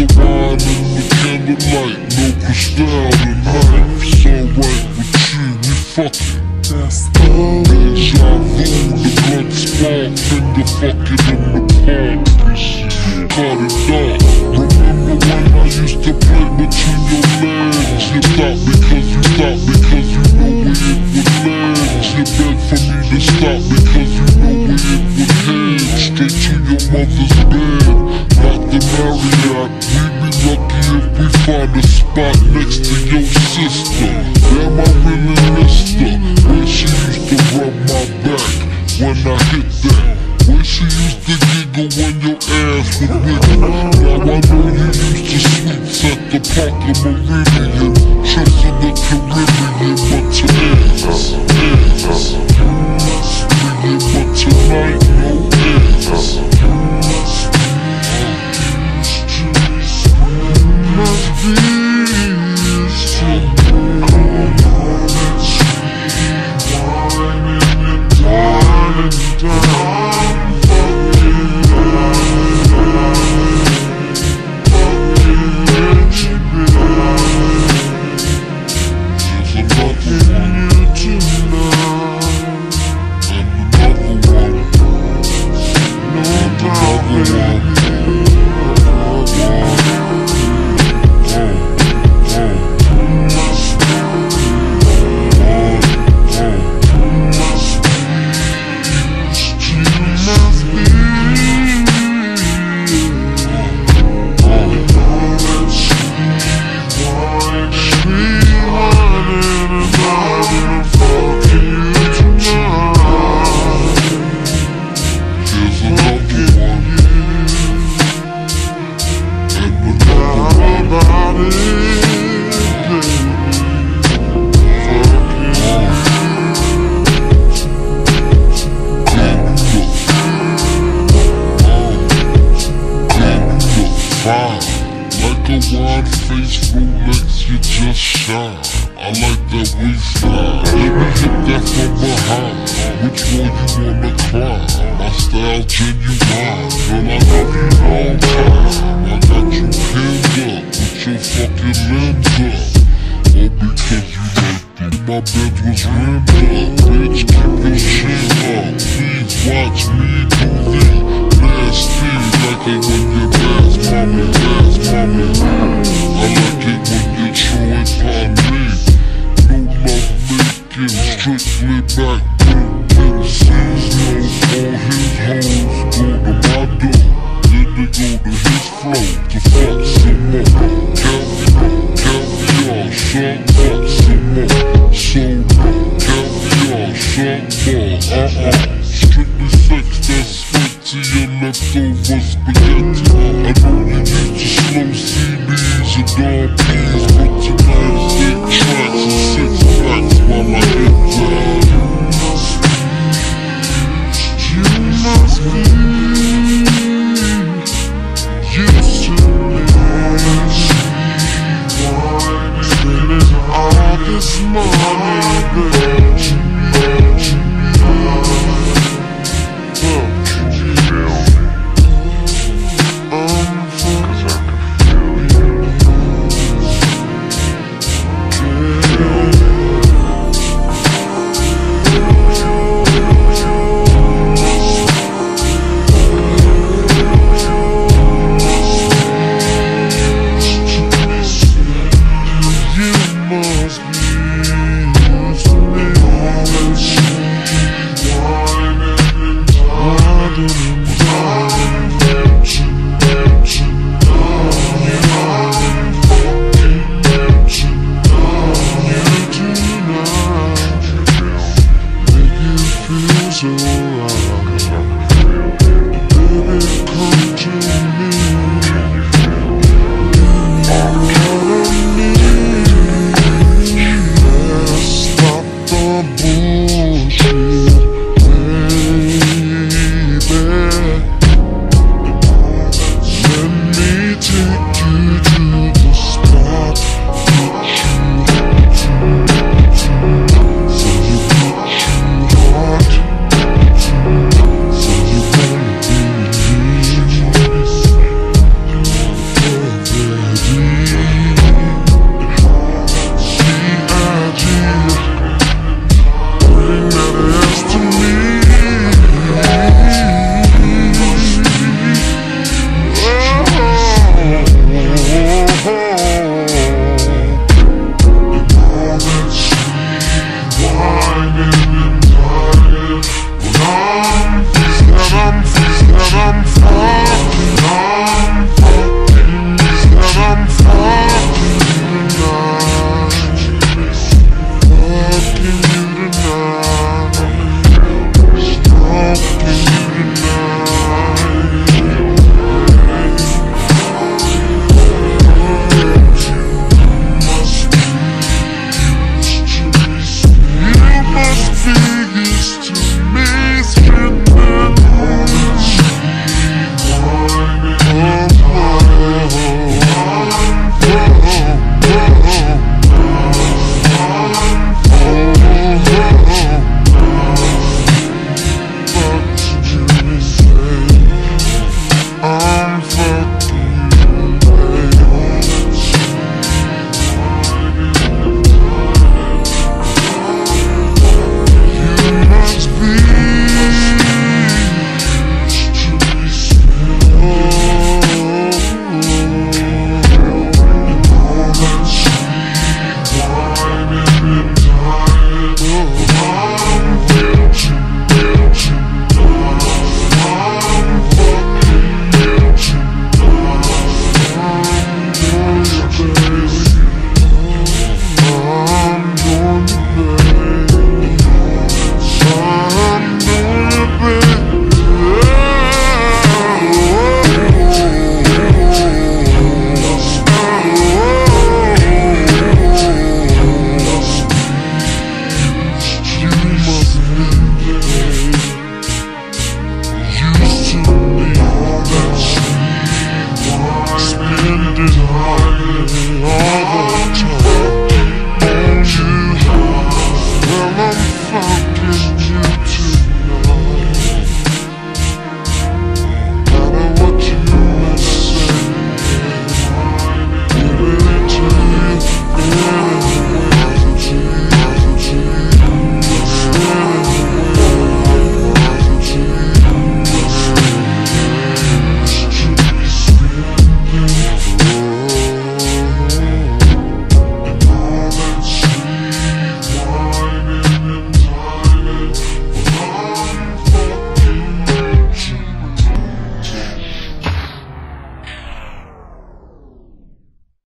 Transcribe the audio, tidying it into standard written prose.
the wine and the candlelight, no crystal tonight. It's alright with you, we fucking. That's all. Deja vu, the blood spark, finger fucking in the park. Cut it off. Remember when I used to play between your legs? You thought because you know we it would legs. You begged for me to stop because you know we it would head straight to your mother's bed. Not the Marriott, we'd be lucky if we find a spot next to your sister. Damn, I really missed her. Where she used to rub my back when I hit that. Where she used to giggle when your ass would wiggle. Now I know you used to sweets at the Parker Meridian, trips in the Caribbean, but your ass. But tonight, no ass. Must be wide face Rolex, you just shine. I like that waistline. Let me hit that from behind. Which one you wanna climb? My style genuine. Girl, I love you all time. I got you pinned up with your fucking limbs up. All because you like me. My bed was rimmed up. Bitch, keep your chin up. Please watch me do the nasty. Like it when you're dance, mommy. I like it when you're true and upon me. No love making, strictly back breaking. Sees no all his hoes go to my door. Then they go to his flow to fuck some more. Caviar, some fuck some more. So caviar, some more. Strictly sex that's sweet to your leftover spaghetti. I know you used to slow CDs and dog peas, but tonight it's 8 tracks and 6 packs while I hit that. You must be used to spending all this money, bitch. Take you